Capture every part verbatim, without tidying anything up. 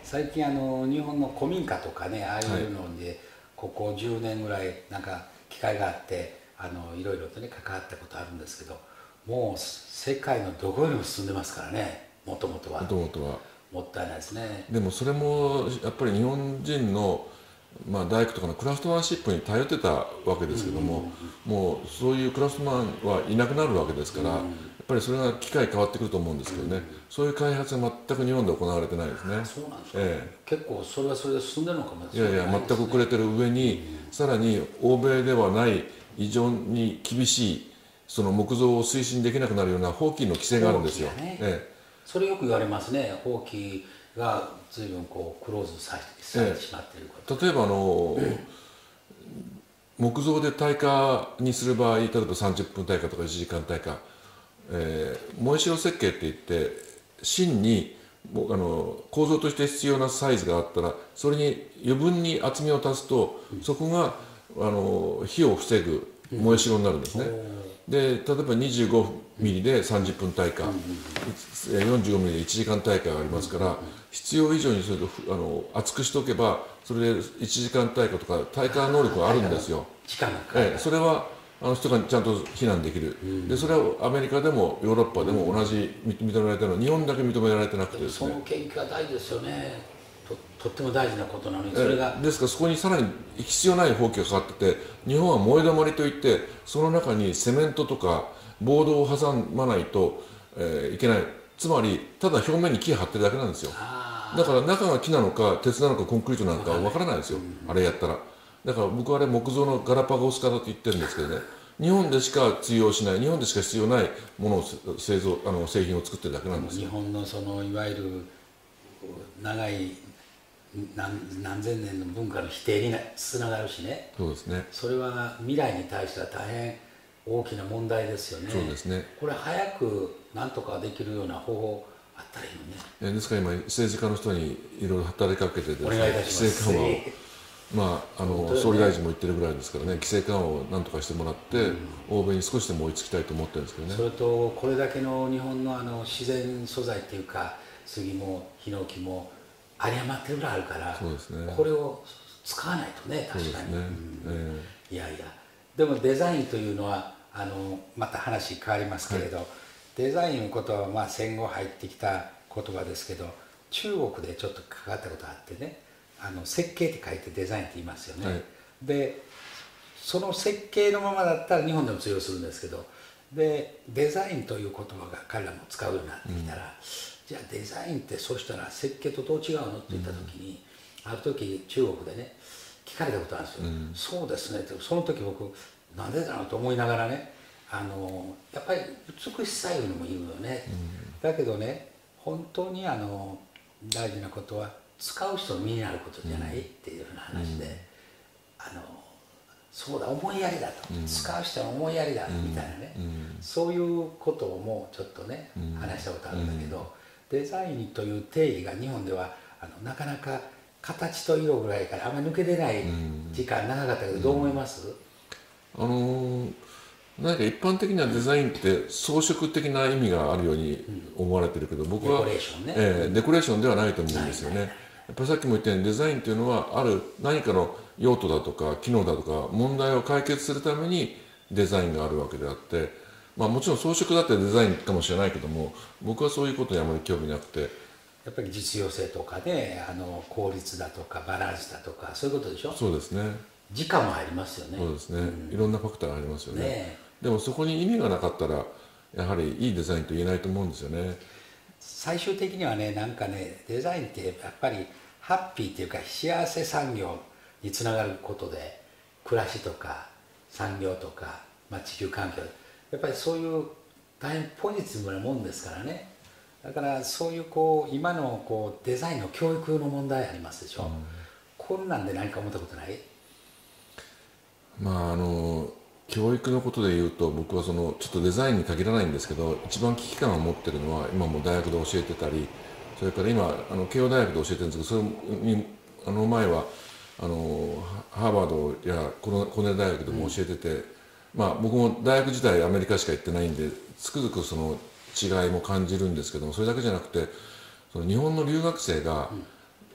最近あの日本の古民家とかね、ああいうので、はい、ここじゅうねんぐらいなんか機会があってあのいろいろとね関わったことあるんですけど、もう世界のどこよりも進んでますからね、もともとは。 もともとはもったいないですね。 でもそれもやっぱり日本人の、まあ、大工とかのクラフトマンシップに頼ってたわけですけども、もうそういうクラフトマンはいなくなるわけですから、やっぱりそれが機械変わってくると思うんですけどね、そういう開発は全く日本で行われてないですね。 そうなんですか、ええ、結構それはそれで進んでるのかもしれないですね。いやいや、全く遅れてる上に、さらに欧米ではない異常に厳しいその木造を推進できなくなるような法規の規制があるんですよ。 ね、 ええ、 それよく言われますね。法規が随分こうクローズされてしまっていること、 ええ、例えばあの、うん、木造で耐火にする場合、例えばさんじゅっぷん耐火とかいちじかん耐火、えー、燃え代設計っていって芯にあの構造として必要なサイズがあったらそれに余分に厚みを足すと、うん、そこがあの火を防ぐ燃え代になるんですね、うん、で例えばにじゅうごミリでさんじゅっぷん耐火、うん、よんじゅうごミリでいちじかん耐火がありますから、うん、必要以上にそれとあの厚くしておけばそれでいちじかん耐火とか耐火能力があるんですよ。 時間がかかる、 ええ、それはあの人がちゃんと避難できる、うん、でそれはアメリカでもヨーロッパでも同じ認められてるのは日本だけ認められてなくてですね、 その研究は大事ですよね。 と, とっても大事なことなのにそれが、 ええ、ですからそこにさらに必要ない法規がかかってて、日本は燃えだまりといってその中にセメントとかボードを挟まないと、えー、いけない。つまりただ表面に木を張ってるだけなんですよ。だから中が木なのか鉄なのかコンクリートなのかわからないですよ、うん、あれやったら。だから僕はあれ木造のガラパゴス化だと言ってるんですけどね、日本でしか通用しない、日本でしか必要ないものを製造あの製品を作ってるだけなんですよ。 日本のそのいわゆる長い 何, 何千年の文化の否定につながるしね。 そうですね。 それは未来に対しては大変大きな問題ですよね。 そうですね。 これ早く何とかできるような方法あったらいいのね。 ですから今政治家の人にいろいろ働きかけてですね、 お願いいたします。 規制緩和をまあ、あの総理大臣も言ってるぐらいですからね、規制緩和をなんとかしてもらって、うん、欧米に少しでも追いつきたいと思ってるんですけどね。 それとこれだけの日本のあの自然素材っていうか杉もヒノキも有り余ってるぐらいあるから、 そうですね、 これを使わないとね、確かに。 ね、うんえー、いやいやでもデザインというのはあのまた話変わりますけれど、はい、デザインのことはまあ戦後入ってきた言葉ですけど、中国でちょっと関わったことがあってね、あの設計って書いてデザインって言いますよね、はい、でその設計のままだったら日本でも通用するんですけど、でデザインという言葉が彼らも使うようになってきたら、うん、じゃあデザインってそうしたら設計とどう違うのって言った時に、うん、ある時中国でね聞かれたことあるんですよ、うん、そうですねって。その時僕なんでだろうと思いながらね、あのやっぱり美しさいうのもいるよね、うん、だけどね本当にあの大事なことは使う人の身になることじゃないっていうような話で、うん、あのそうだ思いやりだと、うん、使う人の思いやりだみたいなね、うん、そういうことをもうちょっとね、うん、話したことあるんだけど、うん、デザインという定義が日本ではあのなかなか形と色ぐらいからあんまり抜け出ない時間長かったけど、どう思います？ あのー何か一般的にはデザインって装飾的な意味があるように思われてるけど、僕はデコレーションね、 えー、デコレーションではないと思うんですよね。やっぱりさっきも言ったようにデザインというのはある何かの用途だとか機能だとか問題を解決するためにデザインがあるわけであって、まあ、もちろん装飾だってデザインかもしれないけども、僕はそういうことにあまり興味なくて、 やっぱり実用性とかね、あの効率だとかバランスだとかそういうことでしょ。 そうですね。 時間も入りますよね。 そうですね、うん、いろんなファクターがありますよね。 ねでもそこに意味がなかったらやはりいいデザインと言えないと思うんですよね。 最終的にはね、なんかねデザインってやっぱりハッピーっていうか幸せ産業につながることで、暮らしとか産業とか、まあ、地球環境、やっぱりそういう大変ポジティブなもんですからね。だからそういうこう今のこうデザインの教育の問題ありますでしょ、うん、こんなんで何か思ったことない？ まああの教育のことでいうと、僕はそのちょっとデザインに限らないんですけど、一番危機感を持ってるのは今も大学で教えてたり、それから今あの慶応大学で教えてるんですけど、それにあの前はあのハーバードやコネル大学でも教えてて、うん、まあ僕も大学時代アメリカしか行ってないんでつくづくその違いも感じるんですけども、それだけじゃなくてその日本の留学生が、うん、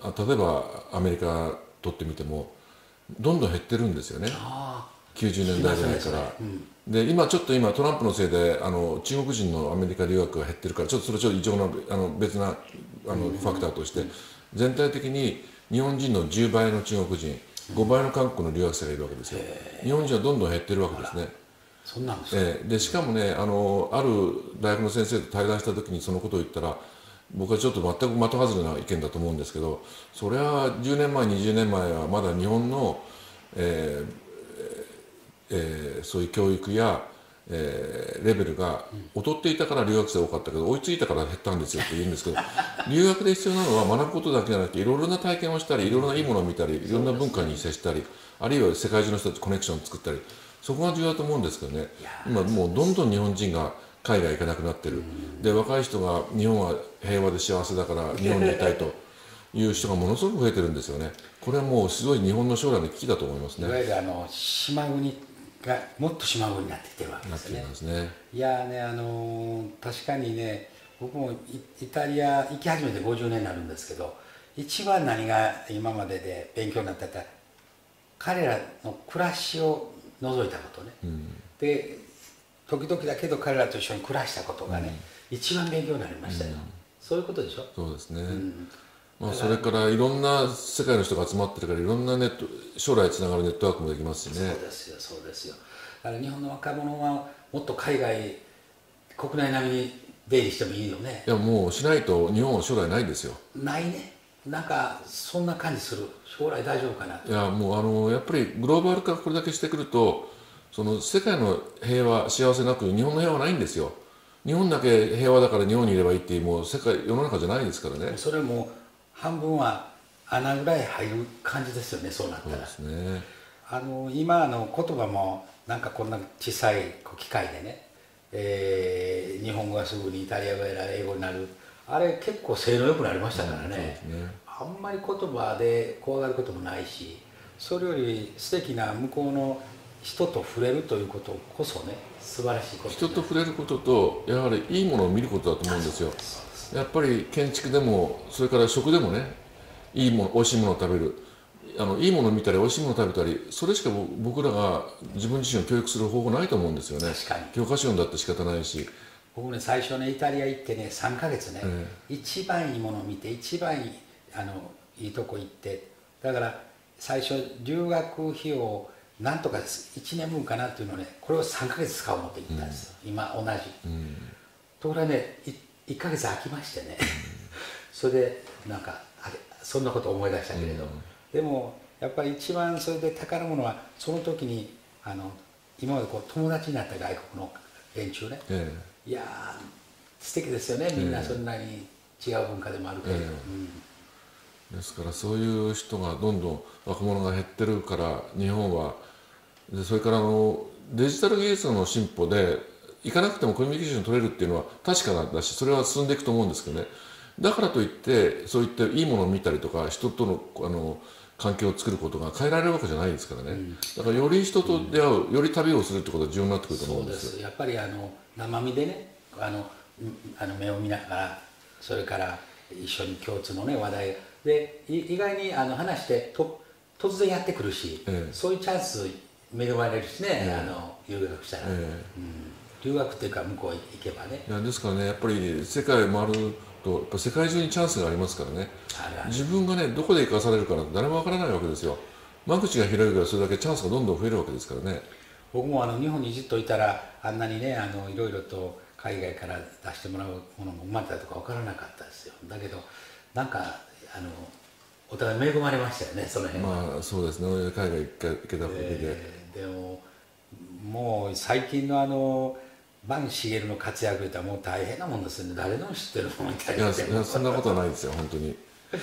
あ例えばアメリカ取ってみてもどんどん減ってるんですよね。 あきゅうじゅうねんだいぐらいから。 ねうんで今ちょっと今トランプのせいであの中国人のアメリカ留学が減ってるからちょっとそれちょっと異常なあの別なあのファクターとして全体的に日本人のじゅうばいの中国人ごばいの韓国の留学生がいるわけですよ。日本人はどんどん減ってるわけですね。 そんなんですか、 えーでしかもねあのある大学の先生と対談した時にそのことを言ったら僕はちょっと全く的外れな意見だと思うんですけどそれはじゅうねんまえにじゅうねんまえはまだ日本の、えーえーそういう教育や、えーレベルが劣っていたから留学生多かったけど追いついたから減ったんですよって言うんですけど留学で必要なのは学ぶことだけじゃなくていろいろな体験をしたりいろいろないいものを見たりいろんな文化に接したりあるいは世界中の人たちとコネクションを作ったりそこが重要だと思うんですけどね今もうどんどん日本人が海外行かなくなってるで若い人が日本は平和で幸せだから日本にいたいという人がものすごく増えてるんですよね。これはもうすごい日本の将来の危機だと思いますね。 いわゆるあの島国がもっと島国になってきてるわけなっていですよね。 ますね。 いやーねあのー確かにね僕もイイタリア行き始めてごじゅうねんになるんですけど一番何が今までで勉強になったって彼らの暮らしを覗いたことね、 うん、 で時々だけど彼らと一緒に暮らしたことがね、うん、一番勉強になりましたよ、うん、そういうことでしょ。 そうですね、 うんまあ、それからいろんな世界の人が集まってるからいろんなネット将来つながるネットワークもできますしね。 そうですよそうですよ。だから日本の若者はもっと海外国内並みに出入りしてもいいよね。 いやもうしないと日本は将来ないですよ。 ないね。なんかそんな感じする。将来大丈夫かな。 いやもうあのやっぱりグローバル化これだけしてくるとその世界の平和幸せなく日本の平和はないんですよ。日本だけ平和だから日本にいればいいっていうもう世界世の中じゃないですからね。 それも半分は穴ぐらい入る感じですよねそうなったら。 そうですね。 あの今あの言葉もなんかこんな小さい機械でね、えー、日本語がすぐにイタリア語やら英語になるあれ結構性能良くなりましたからね、うん、そうですね。あんまり言葉で怖がることもないしそれより素敵な向こうの人と触れるということこそね素晴らしいこと。 人と触れることとやはりいいものを見ることだと思うんですよ。やっぱり建築でもそれから食でもねいいもの美味しいものを食べるあのいいものを見たり美味しいものを食べたりそれしか僕らが自分自身を教育する方法ないと思うんですよね。 確かに教科書読んだって仕方ないし僕ね最初ねイタリア行ってねさんかげつね、 ええ一番いいものを見て一番いいあのいいとこ行ってだから最初留学費用なんとかいちねんぶんかなっていうのねこれをさんかげつ使おうと思って行ったんですよ、うん、今同じ、うん、ところがねいっかげつ空きましてね、うん、それでなんかそんなことを思い出したけれど、うん、でもやっぱり一番それで宝物はその時にあの今までこう友達になった外国の連中ね、ええ、いやー素敵ですよねみんなそんなに違う文化でもあるけれど、ええうん、ですからそういう人がどんどん若者が減ってるから日本はでそれからあのデジタル技術の進歩で行かなくてもコミュニケーション取れるっていうのは確かなんだしそれは進んでいくと思うんですけどねだからといってそういったいいものを見たりとか人とのあの関係を作ることが変えられるわけじゃないですからね、うん、だからより人と出会う、うん、より旅をするってことが重要になってくると思うんですよ。 そうですやっぱりあの生身でねあのあの目を見ながらそれから一緒に共通のね話題で意外にあの話してと突然やってくるし、ええ、そういうチャンス恵まれるしね、ええ、あの留学したら、ええうん、留学っていうか向こう行けばねいやですからねやっぱり世界回るとやっぱ世界中にチャンスがありますからね自分がねどこで生かされるかなんて誰もわからないわけですよ。間口が広いからそれだけチャンスがどんどん増えるわけですからね。 僕もあの日本にずっといたらあんなにねあのいろいろと海外から出してもらうものも生まれたとかわからなかったですよ。だけどなんかあのお互い恵まれましたよねその辺は。 まあそうですね海外行けたおかげで、 えー、でももう最近のあの坂茂の活躍ってもう大変なもんですよね。誰でも知ってるもんみたいな。 いやそんなことはないですよ本当に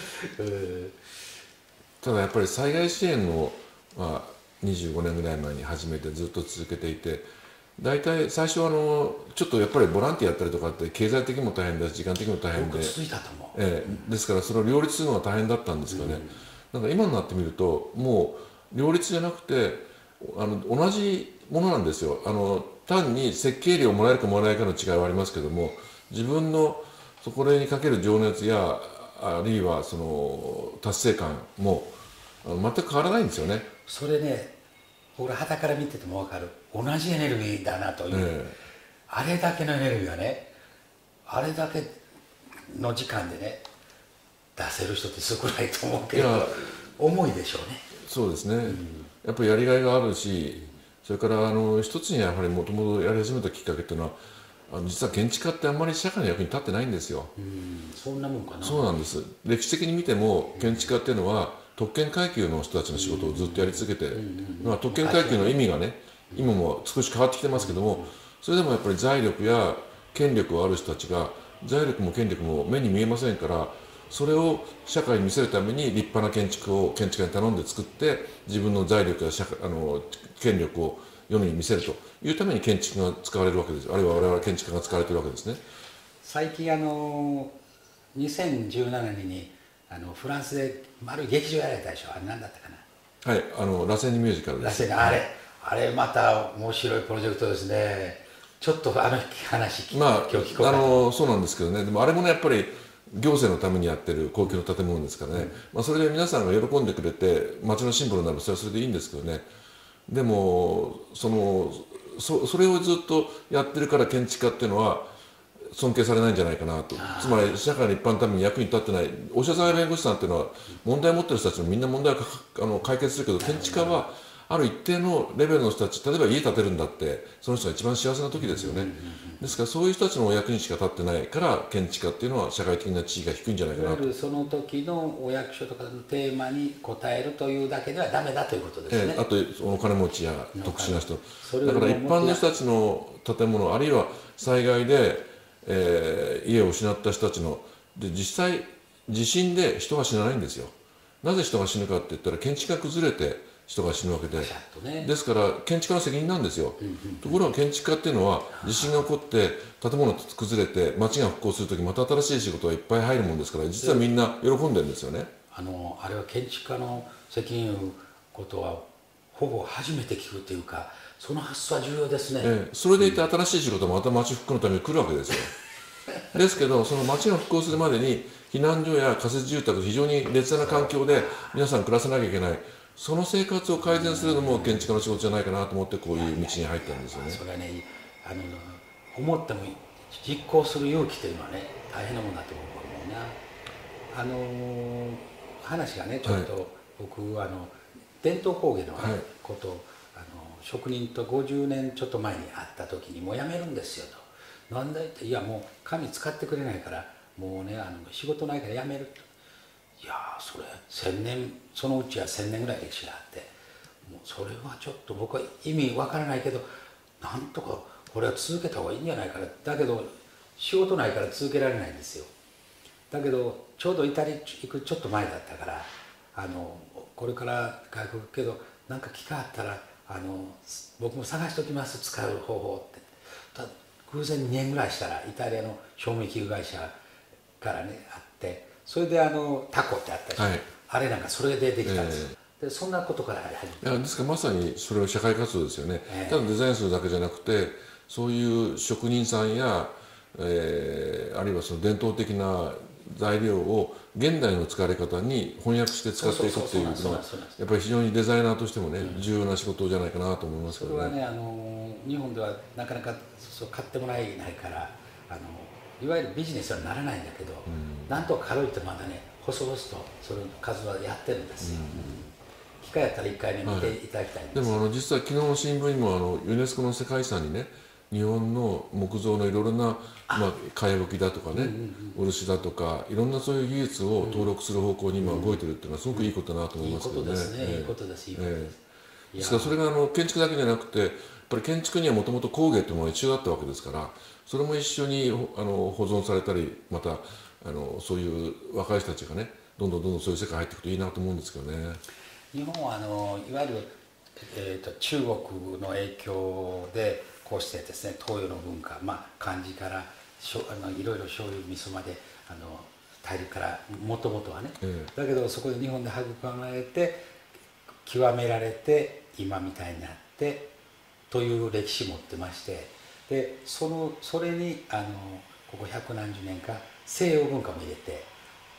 ただやっぱり災害支援の、まあ、にじゅうごねんぐらい前に始めてずっと続けていて大体最初はあのちょっとやっぱりボランティアやったりとかって経済的にも大変だし時間的にも大変で、ええ、ですからそれを両立するのが大変だったんですけどね、うん、なんか今になってみるともう両立じゃなくてあの同じものなんですよ。あの単に設計料をもらえるかもらえないかの違いはありますけども自分のそこにかける情熱やあるいはその達成感もあの全く変わらないんですよね。 それね、僕ら傍から見てても分かる、同じエネルギーだなという、 えあれだけのエネルギーがね、あれだけの時間でね出せる人って少ないと思うけど、 いや重いでしょうね。 そうですね、うん、やっぱりやりがいがあるし、それからあの一つにやはりもともとやり始めたきっかけっていうのは、あの実は建築家ってあんまり社会の役に立ってないんですよ。 うん、そんなもんかな。 そうなんです。歴史的に見ても建築家っていうのは特権階級の人たちの仕事をずっとやり続けて、まあ、特権階級の意味がね今も少し変わってきてますけども、それでもやっぱり財力や権力がある人たちが財力も権力も目に見えませんから、それを社会に見せるために立派な建築を建築家に頼んで作って自分の財力や社会あの権力を世に見せるというために建築が使われるわけです。あるいは我々建築家が使われているわけですね。 最近あのにせんじゅうななねんにあのフランスで丸い劇場やられたでしょ。あれ何だったかな。 はい、あの螺旋ミュージカルです。 螺旋あれあれまた面白いプロジェクトですね。ちょっとあの話聞、 まあ、 今日聞こうかあのそうなんですけどね。でもあれもねやっぱり行政のためにやってる公共の建物ですからね、うん、まあ、それで皆さんが喜んでくれて街のシンボルになる、それはそれでいいんですけどね。でもその そ, それをずっとやってるから建築家っていうのは尊敬されないんじゃないかなと。つまり社会の一般のために役に立ってないお医者さんや弁護士さんっていうのは問題を持ってる人たちもみんな問題をあの解決するけど、建築家はある一定のレベルの人たち、例えば家建てるんだってその人が一番幸せな時ですよね。ですからそういう人たちのお役にしか立ってないから建築家っていうのは社会的な地位が低いんじゃないかなと。いわゆるその時のお役所とかのテーマに応えるというだけではダメだということですね。 えー、あとお金持ちや特殊な人だから一般の人たちの建物あるいは災害で、えー、家を失った人たちので実際地震で人が死なないんですよ。なぜ人が死ぬかって言ったら建築が崩れて人が死ぬわけで、ね、ですから建築家の責任なんですよ、うんうんうん、ところが建築家っていうのは地震が起こって建物が崩れて街が復興するときまた新しい仕事がいっぱい入るもんですから実はみんな喜んでるんですよね。 あのあれは建築家の責任を負うことはほぼ初めて聞くというか、その発想は重要ですね、 ええ、それでいて新しい仕事もまた街復興のために来るわけですよですけどその街が復興するまでに避難所や仮設住宅非常に劣悪な環境で皆さん暮らさなきゃいけない、その生活を改善するのも建築家の仕事じゃないかなと思ってこういう道に入ったんですよね。 それはね、あの思っても実行する勇気というのはね大変なものだと思うな。あの話がねちょっと、はい、僕あの伝統工芸のこと、はい、あの職人とごじゅうねんちょっと前に会った時にもう辞めるんですよと。なんだいって、いやもう紙使ってくれないからもうねあの仕事ないから辞めると。いやそれ千年、そのうちは千年ぐらい歴史があって、もうそれはちょっと僕は意味わからないけどなんとかこれは続けた方がいいんじゃないかな。だけど仕事ないから続けられないんですよ。だけどちょうどイタリア行くちょっと前だったからあのこれから外国行くけど何か機会あったらあの僕も探しておきます使う方法って。ただ偶然にねんぐらいしたらイタリアの照明器具会社からねあって、それであのタコってあったでしょ、はい、あれなんかそれでできたんですよ、えー、でそんなことから始めた。 いやですからまさにそれは社会活動ですよね、えー、ただデザインするだけじゃなくてそういう職人さんや、えー、あるいはその伝統的な材料を現代の使われ方に翻訳して使っていくっていうのはやっぱり非常にデザイナーとしてもね、うん、重要な仕事じゃないかなと思いますけどね。 それはねあの日本ではなかなかそう買ってもらえないからあのいわゆるビジネスにはならないんだけど、うん、なんとか軽いとまだね細々とその数はやってるんですよ、うんうん、機会やったら一回ね見ていただきたいんです、 はい、でもあの実際昨日の新聞にもあのユネスコの世界遺産にね日本の木造のいろいろなまあ、かやぶきだとかね、漆だとかいろんなそういう技術を登録する方向に今動いてるっていうのはすごくいいことだなと思いますけどね。いいことですね。いいことです。いいことです。ですからそれがあの建築だけじゃなくてやっぱり建築にはもともと工芸というものが一緒だったわけですからそれも一緒にあの保存されたりまたあのそういう若い人たちがねどんどんどんどんそういう世界に入っていくといいなと思うんですけどね。 日本はあのいわゆる、えー、と中国の影響でこうしてですね東洋の文化、まあ、漢字からあのいろいろ醤油味噌まであの大陸からもともとはね、ええ、だけどそこで日本で育まれて極められて今みたいになってという歴史持ってまして、でそのそれにあのここ百何十年か西洋文化も入れて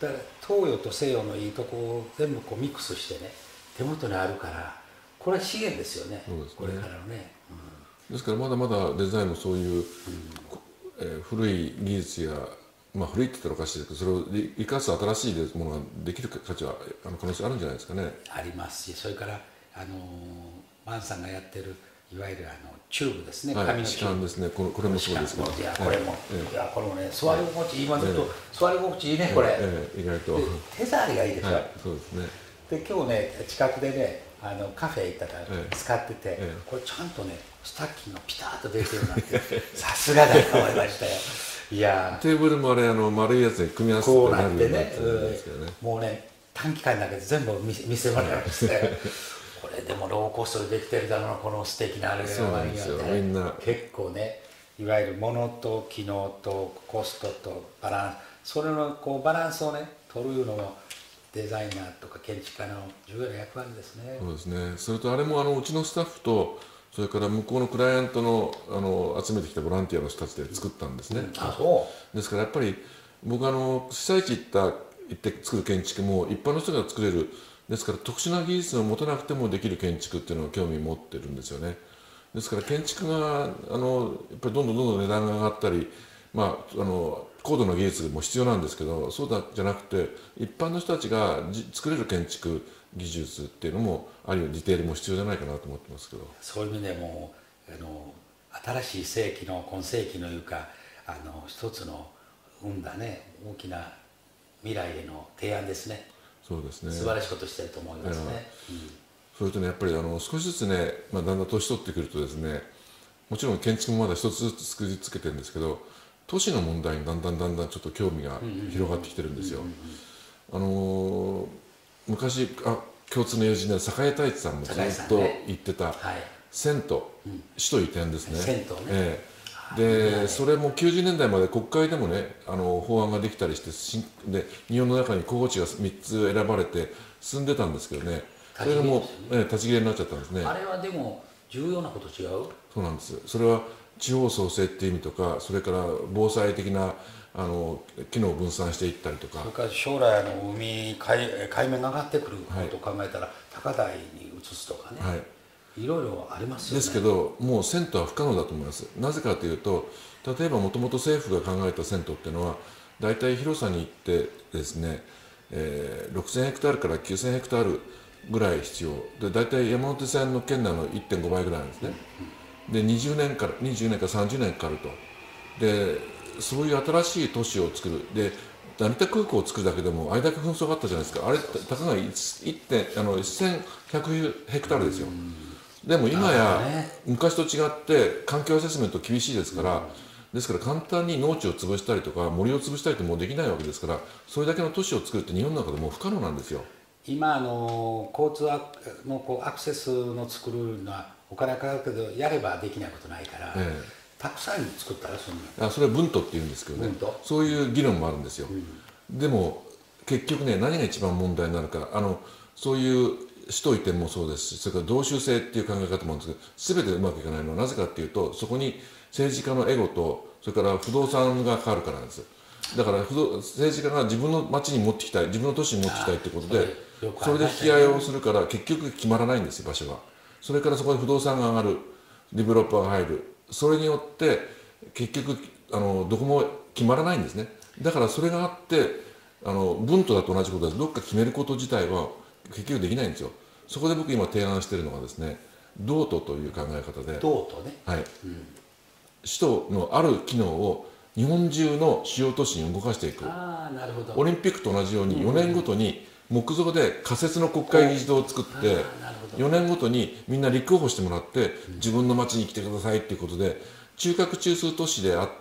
だから東洋と西洋のいいとこを全部こうミックスしてね手元にあるから、これは資源ですよね。 そうですね。 これからのね、 うん、ですからまだまだデザインもそういう、うん、えー、古い技術や、まあ、古いって言ったらおかしいですけど、それを生かす新しいものができる価値はあの可能性あるんじゃないですかね。 ありますし、それからあのマンさんがやってるいわゆるあのチューブですね、 はい、 紙のチューブですね。これ、これもそうですけど、 いやこれも、ええ、いやこれもね座り心地、今ずっと座り心地いいね、これ、 ええ、意外と手触りがいいでしょ、はい、 そうですね。 で今日ね近くでねあのカフェ行ったから使ってて、ええ、これちゃんとねスタッキンがピタッと出てるなってさすがだと思いましたよ。いやテーブルもあれあの丸いやつに組み合わせてこうなってね、 ね、 うん、もうね短期間だけで全部見せ見せもらいましてこれでもローコストでできてるだろうな、この素敵なあれがみんな結構ね、いわゆるものと機能とコストとバランス、それのこうバランスをね取るのもデザイナーとか建築家の重要な役割ですね。 そうですね。それとあれもあのうちのスタッフとそれから向こうのクライアントのあの集めてきたボランティアの人たちで作ったんですね。うん、 あ、そうですからやっぱり僕あの被災地行った行って作る建築も一般の人が作れる、ですから特殊な技術を持たなくてもできる建築っていうのを興味を持ってるんですよね。ですから建築があのやっぱりどんどんどんどん値段が上がったり、まあ、あの高度な技術も必要なんですけど、そうだじゃなくて一般の人たちが作れる建築技術っていうのもあるいはディテールも必要じゃないかなと思ってますけど、 そういう意味でもあの新しい世紀の今世紀のいうかあの一つの生んだね大きな未来への提案ですね。 そうですね、 素晴らしいことしてると思いますね。うん、 それとねやっぱりあの少しずつね、まあ、だんだん年取ってくるとですね、もちろん建築もまだ一つずつ作りつけてるんですけど、都市の問題にだんだんだんだんちょっと興味が広がってきてるんですよ。あのー、昔あ共通の友人で栄太一さんもずっと言ってた、ね、はい、銭湯、うん、首都移転ですね。 銭湯ね、 ええ、でそれもきゅうじゅうねんだいまで国会でもねあの法案ができたりしてしで日本の中に候補地がみっつ選ばれて進んでたんですけどね、それがもう、ええ、立ち切れになっちゃったんですね。 あれはでも重要なこと違う？ そうなんです。それは地方創生っていう意味とか、それから防災的なあの機能を分散していったりとか、 それから将来の海 海, 海面が上がってくることを考えたら、はい、高台に移すとかね、はい、いろいろありますよね。 ですけどもう銭湯は不可能だと思います。なぜかというと、例えばもともと政府が考えた銭湯っていうのは大体広さに行ってですね、えー、ろくせんヘクタールからきゅうせんヘクタールぐらい必要で、大体山手線の県内の いってんご 倍ぐらいなんですね。うんうん、でにじゅうねんからにじゅうねんからさんじゅうねんかかると。でそういう新しい都市を作る。で成田空港を作るだけでもあれだけ紛争があったじゃないですか。あれたかがせんひゃくヘクタールですよ。でも今や昔と違って環境アセスメント厳しいですから、ですから簡単に農地を潰したりとか森を潰したりってもうできないわけですから、それだけの都市を作るって日本の中でもう不可能なんですよ。 今あの交通のこうアクセスの作るのはお金かかるけどやればできないことないから、ええ、たくさん作ったらそんな、 あそれはブントっていうんですけどね、そういう議論もあるんですよ。うん、でも結局ね、何が一番問題になるか、あのそういう首都移転もそうですし、それから同州制っていう考え方もあるんですけど、全てうまくいかないのはなぜかっていうと、そこに政治家のエゴとそれから不動産がかかるからなんです。だから不動政治家が自分の町に持ってきたい、自分の都市に持ってきたいってことで、それで引き合いをするから結局決まらないんですよ、場所が。それからそこで不動産が上がる、ディベロッパーが入る、それによって結局あのどこも決まらないんですね。だからそれがあってあの分とだと同じことで、どっか決めること自体は結局できないんですよ。そこで僕今提案しているのがですね、道都という考え方で、 道都ね、 はい、うん、首都のある機能を日本中の主要都市に動かしていく。 あー、なるほど。 オリンピックと同じようによねんごとに木造で仮設の国会議事堂を作ってよねんごとにみんな立候補してもらって自分の町に来てくださいっていうことで、中核中枢都市であって、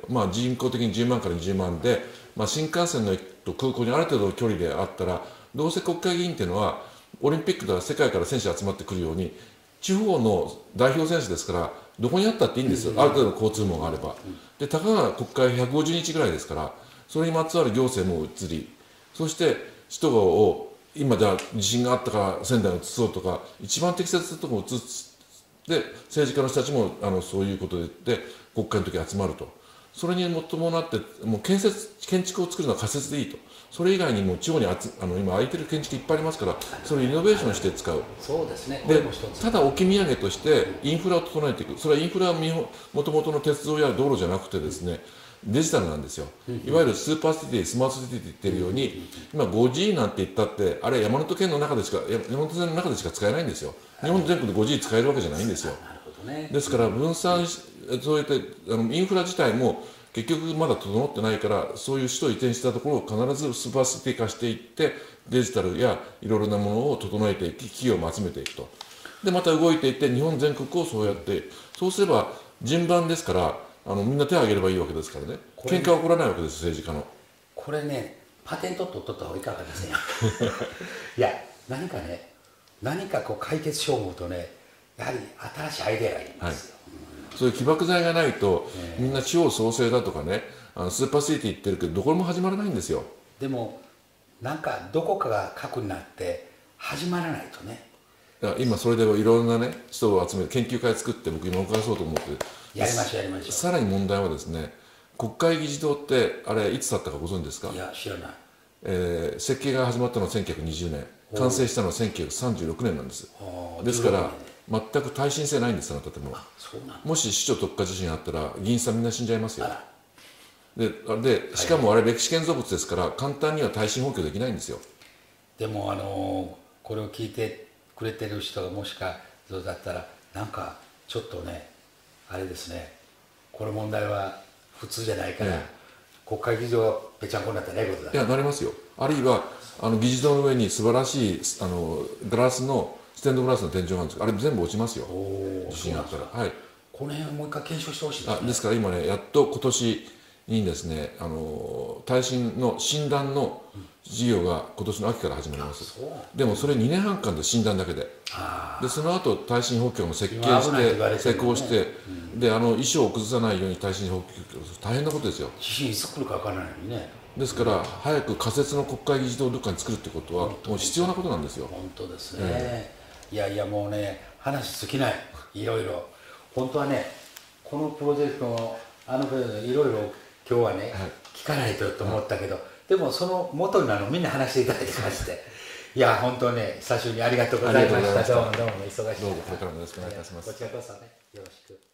まあ、人口的にじゅうまんからにじゅうまんで、まあ、新幹線の駅と空港にある程度の距離であったら、どうせ国会議員っていうのはオリンピックでは世界から選手集まってくるように地方の代表選手ですから、どこにあったっていいんですよ、ある程度の交通網があれば。でたかが国会ひゃくごじゅうにちぐらいですから、それにまつわる行政も移り、そして首都を今じゃあ地震があったから仙台に移そうとか、一番適切なところを移すで、政治家の人たちもあのそういうことで言って国会の時集まると。 それに伴ってもう建設建築を作るのは仮設でいいと。それ以外にも地方にあつあの今空いてる建築いっぱいありますから、それをイノベーションして使う。 そうですね。こでれも一つ。 ただ置き土産としてインフラを整えていく。それはインフラはもともとの鉄道や道路じゃなくてですね、デジタルなんですよ。いわゆるスーパーシティ、スマートシティって言ってるように、今 フォージー なんて言ったって、あれ山手県の中でしか山手線の中でしか使えないんですよ。日本全国で フォージー 使えるわけじゃないんですよ。 なるほどね。 ですから分散し、そうやってあのインフラ自体も結局まだ整ってないから、そういう首都移転したところを必ずスーパーシティ化していって、デジタルやいろいろなものを整えていき、企業も集めていくと。でまた動いていって、日本全国をそうやって、そうすれば順番ですから、あのみんな手を挙げればいいわけですからね、喧嘩は起こらないわけです、政治家の。 これね、パテント取っとった方がいかがですね。いや、何かね、何かこう解決しよう思うとね、やはり新しいアイデアがいいんですよ。はい、 そういう起爆剤がないと、えー、みんな地方創生だとかね、あのスーパーシティ言ってるけど、どこにも始まらないんですよ。 でも、なんかどこかが核になって、始まらないとね。 今、それでいろんなね、人を集める、研究会作って、僕、今、動かそうと思って、 やりましょう、やりましょう。 さらに問題はですね、国会議事堂って、あれ、いつだったかご存知ですか？ いや、知らない。 えー、設計が始まったのはせんきゅうひゃくにじゅうねん、完成したのはせんきゅうひゃくさんじゅうろくねんなんです。ですから、全く耐震性ないんです、あの建物。もし首都直下地震あったら、議員さんみんな死んじゃいますよ。で、でしかもあれ、歴史建造物ですから、簡単には耐震補強できないんですよ。 でも、あのー、これを聞いてくれてる人がもしかそうだったら、なんかちょっとね、あれですね、この問題は普通じゃないから、ええ、国会議事堂がぺちゃんこになったらええことだ。 いや、なりますよ。あるいは、あの議事堂の上に素晴らしいあのガラスの、ステンドグラスの天井があるんですけど、あれ全部落ちますよ、地震あったら。はい、 この辺をもう一回検証してほしいですね。 あですから今ね、やっと今年にですね、あの耐震の診断の事業が今年の秋から始まります。でもそれにねんはんかんで診断だけで、でその後耐震補強の設計して施工して、うん、であの衣装を崩さないように耐震補強、大変なことですよ。 地震いつ来るか分からないのにね。 ですから、早く仮設の国会議事堂をどっかに作るってことはもう必要なことなんですよ。 本当ですね、えー、いやいやもうね、話尽きない、いろいろ本当はね、このプロジェクトのあのプロジェクトいろいろ今日はね、はい、聞かないとと思ったけど、はい、でもその元になるのをみんな話していただきましていや本当ね、久しぶりにありがとうございました。どうもどうも忙しい。 どうぞこれからもよろしくお願いいたします。 こちらこそね、よろしく。